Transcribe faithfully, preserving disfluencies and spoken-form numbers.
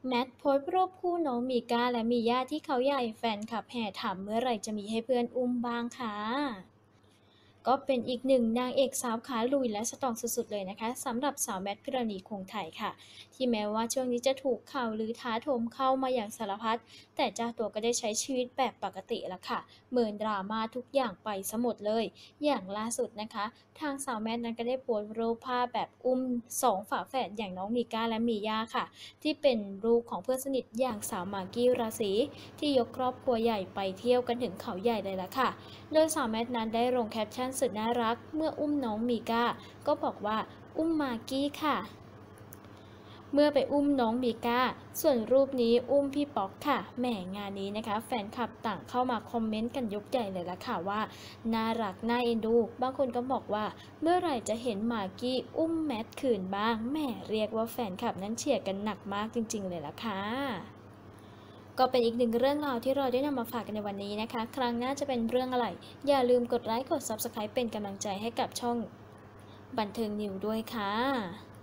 แมทโพสต์รูปคู่น้องมีก้าและมีย่าที่เขาใหญ่แฟนคลับแห่ถามเมื่อไหร่จะมีให้เพื่อนอุ้มบ้างค่ะก็เป็นอีกหนึ่งนางเอกสาวขาลุยและสตรองสุดๆเลยนะคะสำหรับสาวแมทพิรณีคงไทยค่ะที่แม้ว่าช่วงนี้จะถูกข่าวหรือท้าโถมเข้ามาอย่างสารพัดแต่เจ้าตัวก็ได้ใช้ชีวิตแบบปกติแล้วค่ะเหมือนดราม่าทุกอย่างไปซะหมดเลยอย่างล่าสุดนะคะทางสาวแมทนั้นก็ได้โพสต์รูปภาพแบบอุ้มสองฝาแฝดอย่างน้องมีก้าและมีย่าค่ะที่เป็นลูกของเพื่อนสนิทอย่างสาวมากกี้ราศีที่ยกครอบครัวใหญ่ไปเที่ยวกันถึงเขาใหญ่เลยล่ะค่ะ โดยสาวแมทนั้นได้ลงแคปชั่นสุดน่ารักเมื่ออุ้มน้องมีก้าก็บอกว่าอุ้มมากกี้ค่ะเมื่อไปอุ้มน้องมีก้าส่วนรูปนี้อุ้มพี่ป๊อกค่ะแหมงานนี้นะคะแฟนคลับต่างเข้ามาคอมเมนต์กันยกใหญ่เลยละค่ะว่าน่ารักน่าเอ็นดูบางคนก็บอกว่าเมื่อไหร่จะเห็นมากกี้อุ้มแมทคืนบ้างแหมเรียกว่าแฟนคลับนั้นเชียร์กันหนักมากจริงๆเลยล่ะค่ะก็เป็นอีกหนึ่งเรื่องราวที่เราได้นำมาฝากกันในวันนี้นะคะครั้งหน้าจะเป็นเรื่องอะไรอย่าลืมกดไลค์กด ซับสไครบ์ เป็นกำลังใจให้กับช่องบันเทิงนิวด้วยค่ะ